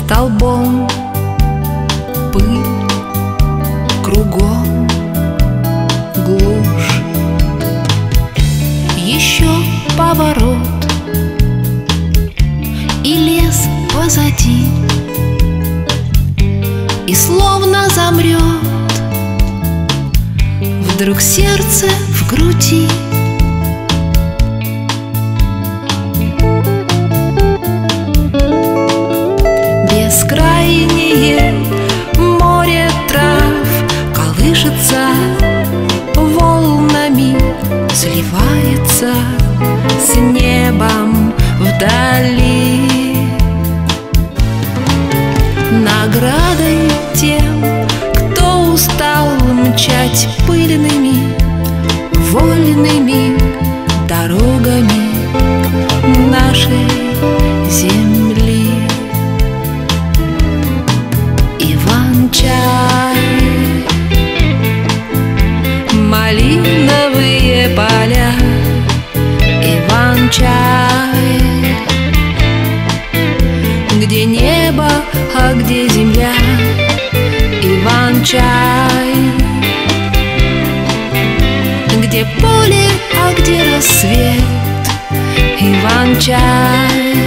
столбом, пыль кругом, глушь. Еще поворот, и лес позади, и словно замрет вдруг сердце в груди. Бескрайнее море трав колышется волнами, сливается с небом вдали. Наградой тем, кто устал мчать пыльными, вольными дорогами нашей земли. Иван-чай, малиновые поля, Иван-чай, где небо, а где земля, Иван-чай, где поле, а где рассвет, Иван-чай,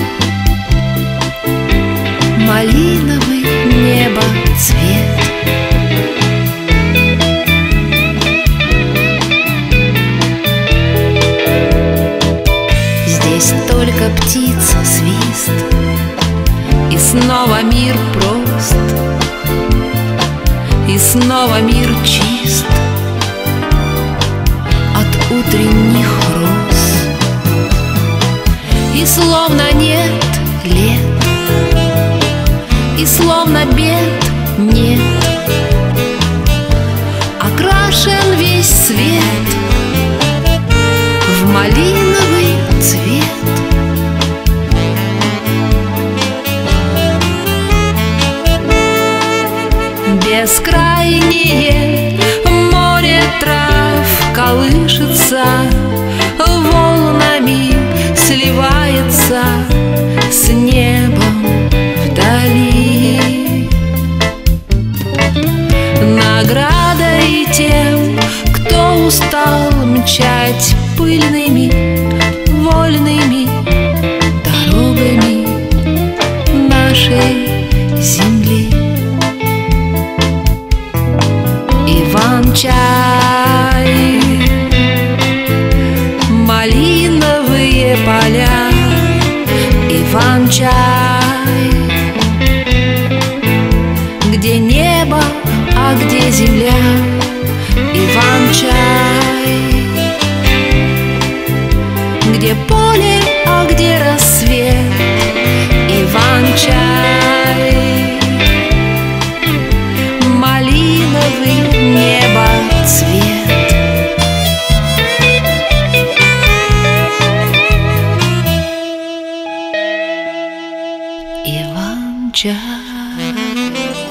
малиновый небо цвет. Здесь только птиц свист, и снова мир прост, и снова мир чист от утренних роз. И словно нет лет, и словно бед нет, окрашен весь свет в малиновый цвет. Бескрайнее море трав колышется волнами, сливается с небом вдали. Наградой тем, кто устал мчать пыльными, вольными дорогами нашей земли. Иван-чай, малиновые поля, Иван-чай, где небо, а где земля, Иван-чай, где поле, а где рассвет, Иван-чай, малиновый небо цвет. Иван-чай.